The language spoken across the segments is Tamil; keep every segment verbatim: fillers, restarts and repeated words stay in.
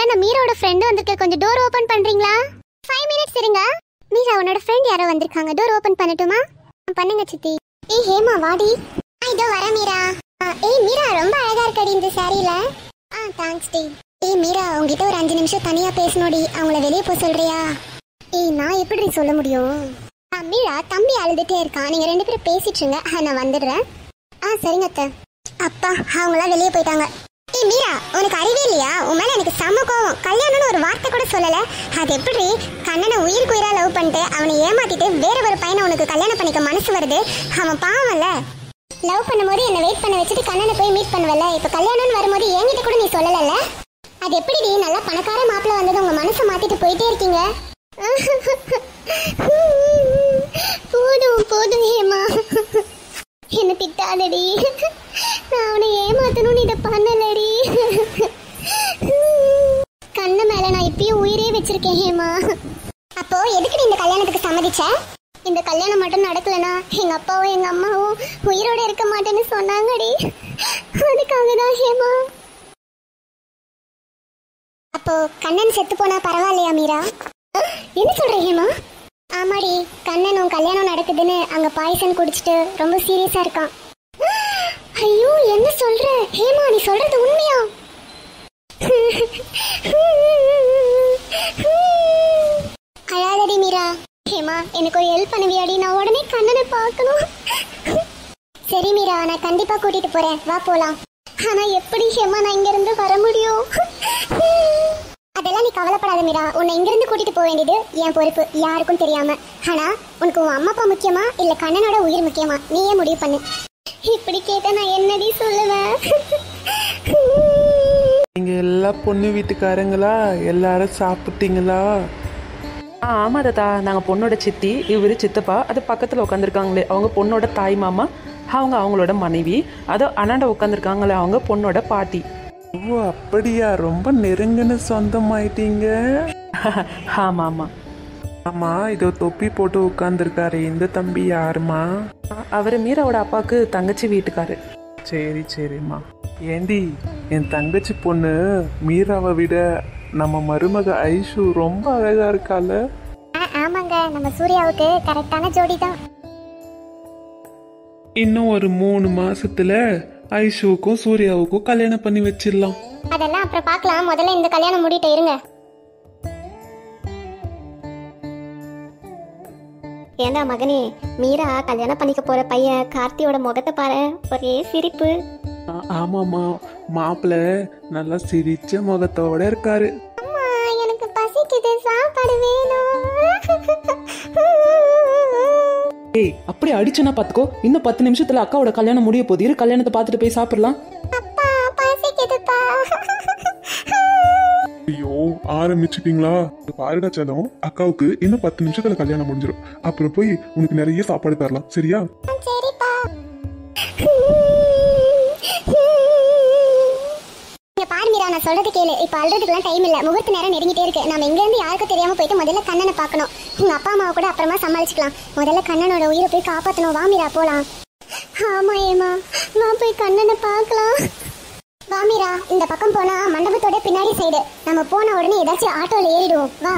நான் மீராவோட ஃப்ரெண்ட் வந்திருக்கேன், கொஞ்சம் டோர் ஓபன் பண்றீங்களா? ஃபைவ் மினிட்ஸ் இருங்க. மீரா உன்னோட ஃப்ரெண்ட் யாரோ வந்திருக்காங்க, டோர் ஓபன் பண்ணட்டுமா? பண்ணுங்க சித்தி. ஏய் ஹேமா வாடி. இதோ வர மீரா. ஏய் மீரா ரொம்ப அழகா இருக்கடி இந்த சாரியில. ஆ தேங்க்ஸ் டி. ஏய் மீரா உங்ககிட்ட ஒரு அஞ்சு நிமிஷம் தனியா பேசணும்டி, அவங்கள வெளியே போக சொல்றியா? ஏய் நான் எப்படி சொல்ல முடியும்? மீரா தம்பி அழுதுட்டே இருக்கான், நீங்க ரெண்டு பேரும் பேசிட்டு இருங்க, நான் வந்துடுறேன். ஆ சரிங்க அத்தை. அப்பா அவங்களாம் வெளியே போயிட்டாங்க. ஏய் மீரா உனக்கு அறிவே இல்லையா? உன் மேல எனக்கு செம்ம கோவம். கல்யாணம்னு ஒரு வார்த்தை கூட சொல்லல. அது எப்படி கண்ணனை உயிருக்கு உயிரா லவ் பண்ணிட்டு அவனை ஏமாத்திட்டு வேற ஒரு பையனை உனக்கு கல்யாணம் பண்ணிக்க மனசு வருது? அவன் பாவம்ல. லவ் பண்ணும்போது என்ன வெயிட் பண்ண வச்சுட்டு கண்ணனை போய் மீட் பண்ணுவல, இப்ப கல்யாணம்னு வரும்போது என்கிட்ட கூட நீ சொல்லல. அது எப்படி நீ நல்லா பணக்கார மாப்பிள்ள வந்தது உங்க மனசை மாத்திட்டு போயிட்டே இருக்கீங்க? போதும் போதும் ஹேமா, என்ன திட்டாதடி. நான் அவனை ஏமாத்தணும்னு இதை பண்ணலடி. கண்ண மேல நான் இப்பயும் உயிரே வச்சிருக்கேன் ஹேமா. அப்போ எதுக்கு நீ இந்த கல்யாணத்துக்கு சம்மதிச்ச? இந்த கல்யாணம் மட்டும் நடக்கலனா எங்க அப்பாவும் எங்க அம்மாவும் உயிரோட இருக்க மாட்டேன்னு சொன்னாங்கடி, அதுக்காக தான் ஹேமா. அப்போ கண்ணன் செத்து போனா பரவாயில்லையா மீரா? என்ன சொல்ற ஹேமா? ஆமாடி, கண்ணனும் கல்யாணம் நடக்குதுன்னு அங்க பாய்சன் குடிச்சிட்டு ரொம்ப சீரியஸா இருக்கான். ஐயோ என்ன சொல்ற ஹேமா, நீ சொல்றது உண்மையா? அழாதடி மீரா. ஹேமா எனக்கு ஒரு ஹெல்ப் பண்ணுவியாடி, நான் உடனே கண்ணனை பார்க்கணும். சரி மீரா, நான் கண்டிப்பா கூட்டிட்டு போறேன், வா போலாம். ஆனா எப்படி ஹேமா நான் இங்க இருந்து வர முடியும்? அதெல்லாம் நீ கவலைப்படாத மீரா, உன்னை இங்கிருந்து கூட்டிட்டு போக வேண்டியது என் பொறுப்பு, யாருக்கும் தெரியாம. ஆனா உனக்கு உன் அம்மா அப்பா முக்கியமா இல்ல கண்ணனோட உயிர் முக்கியமா, நீயே முடிவு பண்ணு. இப்படி கேட்டா நான் என்னடி சொல்லுவேன்? நீங்க எல்லா பொண்ணு வீட்டுக்காரங்களா, எல்லாரும் சாப்பிட்டீங்களா? ஆ ஆமாம் தாத்தா, நாங்கள் பொண்ணோட சித்தி, இவர் சித்தப்பா, அது பக்கத்தில் உட்காந்துருக்காங்களே அவங்க பொண்ணோட தாய் மாமா, அவங்க அவங்களோட மனைவி, அதோ அண்ணாண்ட உட்காந்துருக்காங்களே அவங்க பொண்ணோட பாட்டி. ஓ அப்படியா, ரொம்ப நெருங்கின சொந்தமாயிட்டீங்க. ஆமாம் ஆமாம். ஆமா, இதோ தொப்பி போட்டு உட்காந்துருக்காரு இந்த தம்பி யாருமா? அவர் மீராவோட அப்பாவுக்கு தங்கச்சி வீட்டுக்காரு. சரி சரிம்மா. ஏண்டி என் தங்கச்சி பொண்ணு மீராவை விட நம்ம மருமக ஐஷு ரொம்ப அழகா இருக்கால? ஆமாங்க, நம்ம சூர்யாவுக்கு கரெக்டான ஜோடி தான். இன்னும் ஒரு மூணு மாசத்துல ஐஷுவுக்கும் சூர்யாவுக்கும் கல்யாணம் பண்ணி வச்சிடலாம். அதெல்லாம் அப்புறம் பார்க்கலாம், முதல்ல இந்த கல்யாணம் முடிட்டு இருங்க. ஏண்டா மகனே, மீரா கல்யாணம் பண்ணிக்க போற பையன் கார்த்தியோட முகத்தை பாரு, ஒரே சிரிப்பு. ஆமாமா, மாப்பிள்ள நல்லா சிரிச்ச முகத்தோட இருக்காரு. அம்மா எனக்கு பசிக்குது, சாப்பாடு வேணும். ஏய் அப்படி அடிச்சுனா பாத்துக்கோ, இன்னும் பத்து நிமிஷத்துல அக்காவோட கல்யாணம் முடிய போகுது, இரு கல்யாணத்தை பார்த்துட்டு போய் சாப்பிடலாம். அப்பா பசிக்குதுப்பா. ஐயோ ஆரம்பிச்சுட்டீங்களா? பாருடா செல்லம், அக்காவுக்கு இன்னும் பத்து நிமிஷத்துல கல்யாணம் முடிஞ்சிடும், அப்புறம் போய் உனக்கு நிறைய சாப்பாடு தரலாம், சரியா? சரிப்பா. பாரு மீரா, நான் சொல்றது கேளு. இப்ப அல்றதுக்குலாம் டைம் இல்ல, முகூர்த்த நேரம் நெருங்கிட்டே இருக்கு. நம்ம இங்க இருந்து யாருக்கும் தெரியாம போயிட்டு முதல்ல கண்ணனை பார்க்கணும். உங்க அப்பா அம்மாவை கூட அப்புறமா சமாளிச்சுக்கலாம், முதல்ல கண்ணனோட உயிரை போய் காப்பாத்தணும். வா மீரா போலாம். ஆமா ஏமா, வா போய் கண்ணனை பார்க்கலாம். வா மீரா, இந்த பக்கம் போனா மண்டபத்தோட பின்னாடி சைடு, நம்ம போன உடனே ஏதாச்சும் ஆட்டோல ஏறிடுவோம். வா.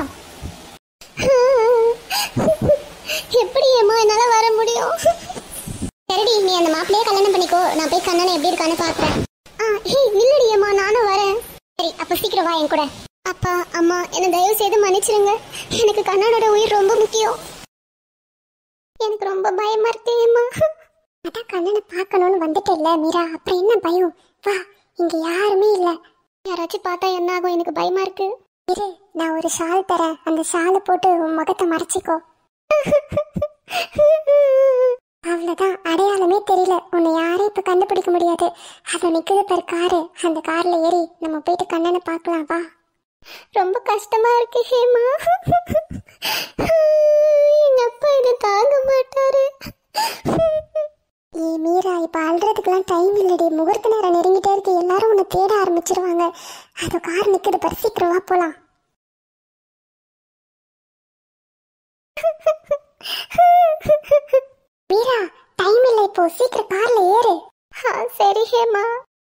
எப்படி ஏமா என்னால வர முடியும்? சரிடி, நீ அந்த மாப்பிளையே கல்யாணம் பண்ணிக்கோ, நான் போய் கண்ணனை எப்படி இருக்கான்னு பாக்குறேன். ஆ ஹே நில்லடி அம்மா, நானும் வரேன். சரி அப்ப சீக்கிரம் வா என் கூட. அப்பா அம்மா என்ன தயவு செய்து மன்னிச்சிருங்க, எனக்கு கண்ணனோட உயிர் ரொம்ப முக்கியம். எனக்கு ரொம்ப பயமா இருக்கேம்மா. அதான் கண்ணனை பார்க்கணும்னு வந்துட்டேல்ல மீரா, அப்புறம் என்ன பயம்? வா, இங்க யாருமே இல்ல, யாராச்சும் பார்த்தா என்ன ஆகும்? எனக்கு பயமா இருக்கு. இரு, நான் ஒரு ஷால் தரேன், அந்த ஷாலை போட்டு உன் முகத்தை மறைச்சிக்கோ. அவ்வளவுதான், அடையாளமே தெரியல, உன்னை யாரும் இப்ப கண்டுபிடிக்க முடியாது. அது நிக்குது பாரு காரு, அந்த கார்ல ஏறி நம்ம போயிட்டு கண்ணனை பார்க்கலாம். வா. ரொம்ப கஷ்டமா இருக்கு ஹேமா, எங்க அப்பா இதை தாங்க மாட்டாரு. ஏ மீரா, இப்ப அல்றதுக்கெல்லாம் டைம் இல்லடி, முகூர்த்த நேரம் நெருங்கிட்டே இருக்கு, எல்லாரும் உன்னை தேட ஆரம்பிச்சிருவாங்க. அது கார் நிக்குது பாரு, சீக்கிரம் வா போலாம். மீரா டைம் இல்லை இப்போ, சீக்கிரம் கார்ல ஏறு. சரி ஹேமா.